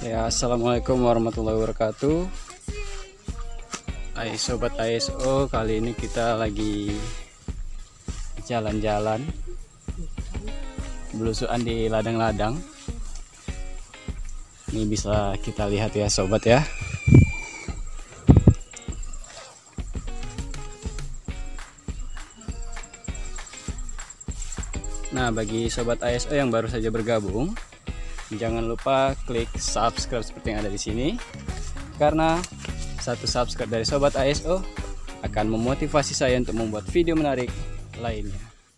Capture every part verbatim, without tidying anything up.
Ya, assalamualaikum warahmatullahi wabarakatuh. Hai sobat A S O, kali ini kita lagi jalan-jalan belusuan di ladang-ladang. Ini bisa kita lihat ya sobat ya. Nah, bagi sobat A S O yang baru saja bergabung, jangan lupa klik subscribe seperti yang ada di sini, karena satu subscribe dari sobat A S O akan memotivasi saya untuk membuat video menarik lainnya.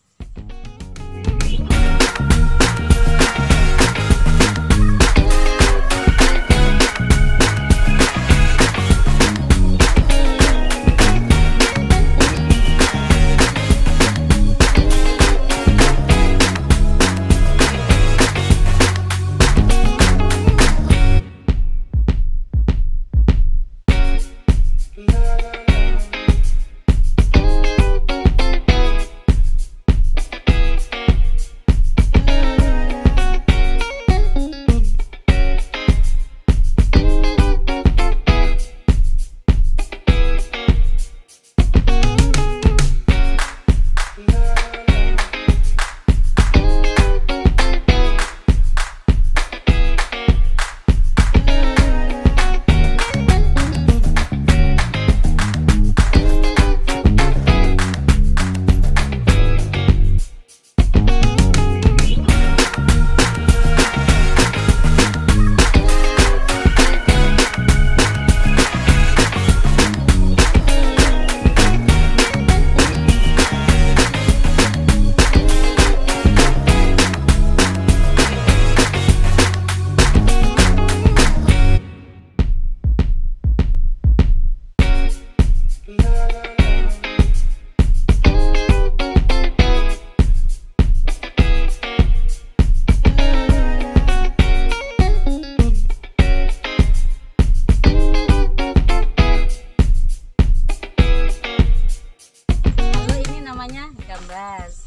Gambas.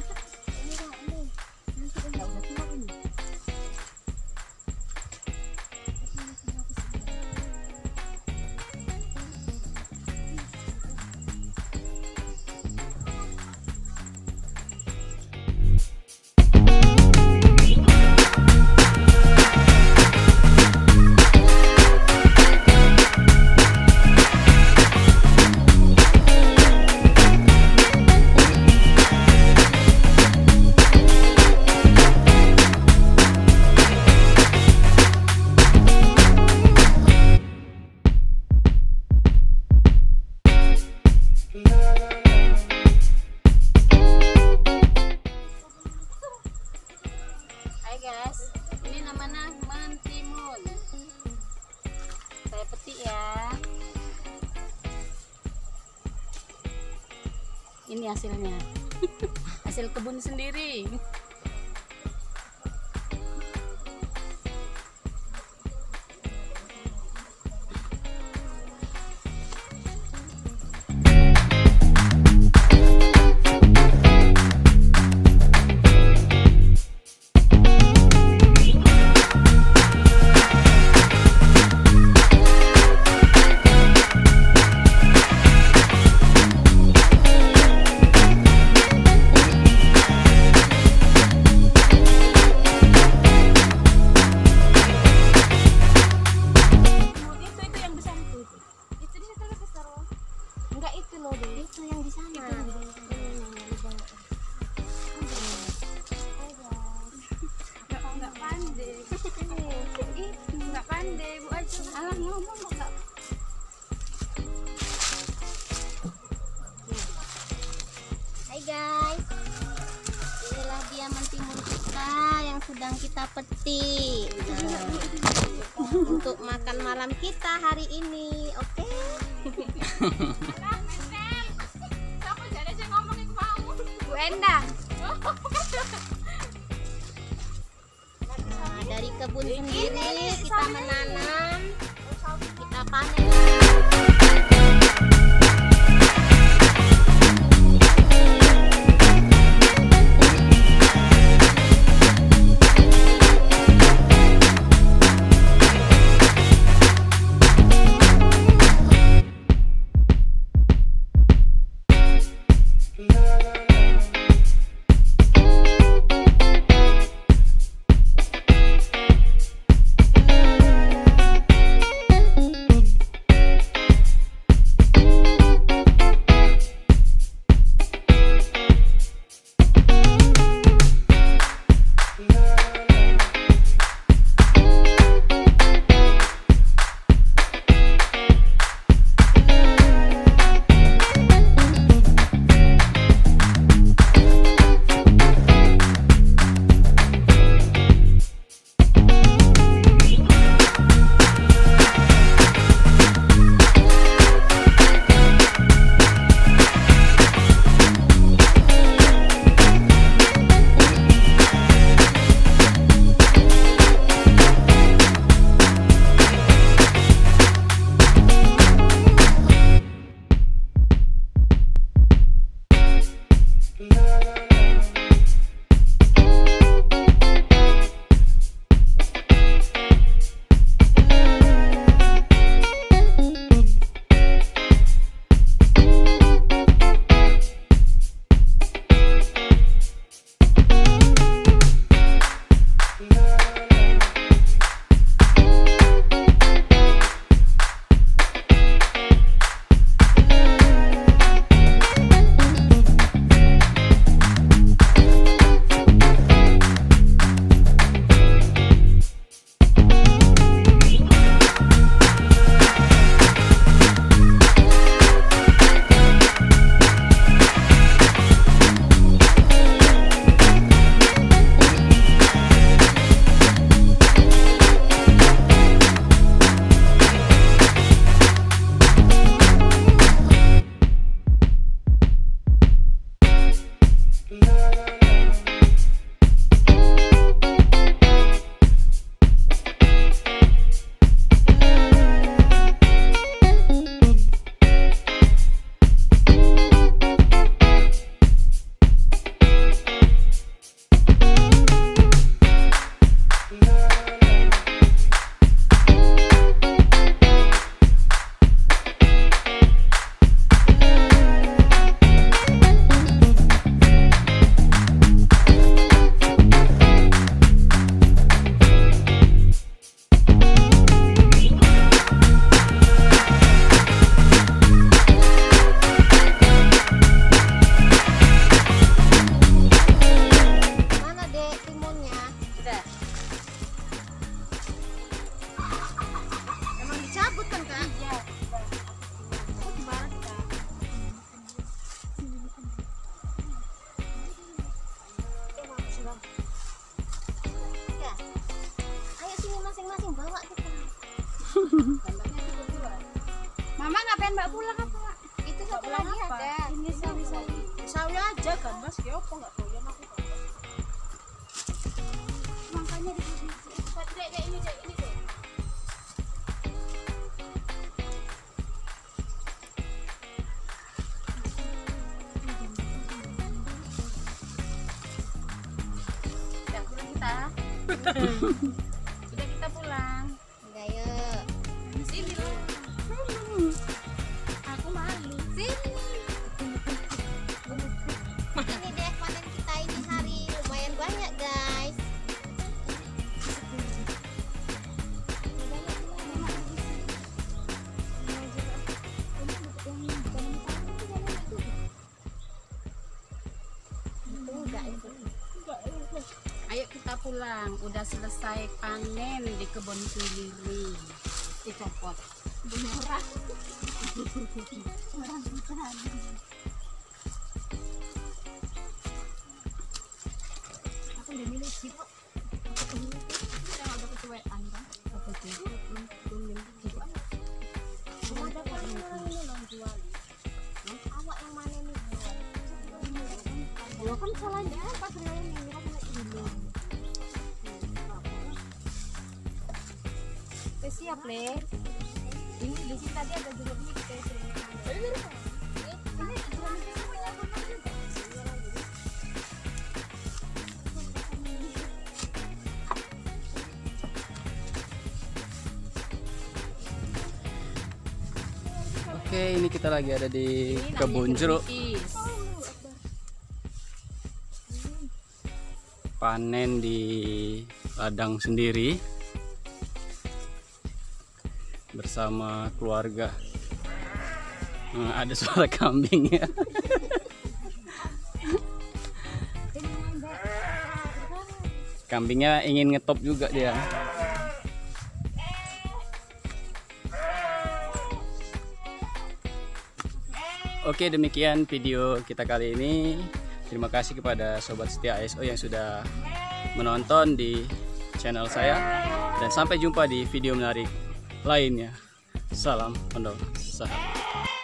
Hai guys, ini namanya mentimun. Saya petik ya. Ini hasilnya, hasil kebun sendiri. Enggak itu loh deh, itu yang di sana. Enggak enggak pandai. Ih, enggak pandai Bu aja. Alah ngomong kok enggak. Hai guys. Inilah dia mentimun kita yang sedang kita petik. Nah, untuk makan malam kita hari ini, oke? Okay? Bu Endang. Nah, dari kebun sendiri kita menanam, kita panen. yang bawa kita. Mama ngapain mbak pulang apa? Itu satu lagi ada. Ini sawi-sawi. Sawi aja kan mas, ya apa nggak doyan aku. Makanya di sini. Dek, dek, ini dek, ini dek. Udah pulang kita. Udah kita pulang. Udah yuk. Sini loh. Aku malu. Sini. Ini deh panen kita ini hari lumayan banyak guys. Ayo kita pulang. Udah selesai panen di kebun sendiri. Dicopot. Beneran. Aku udah milih sih kok. Kita udah kecuean kan? Apa sih? Belum milih sih kok. Ada kan orang ini loh jual. Awak yang mana nih jual? Ya kan salahnya pas rilis ini kan kena dulu. Oke, siap le. Ini di sini tadi ada jeruk nipis. Ini jeruk nipis punya punya juga. Oke, ini kita lagi ada di Ini namanya kebun jeruk. nipis. Panen di ladang sendiri bersama keluarga. Hmm, ada suara kambing ya. Kambingnya ingin ngetop juga dia. Oke, demikian video kita kali ini. Terima kasih kepada sobat setia A S O yang sudah menonton di channel saya, dan sampai jumpa di video menarik lainnya. Salam pondok sahabat.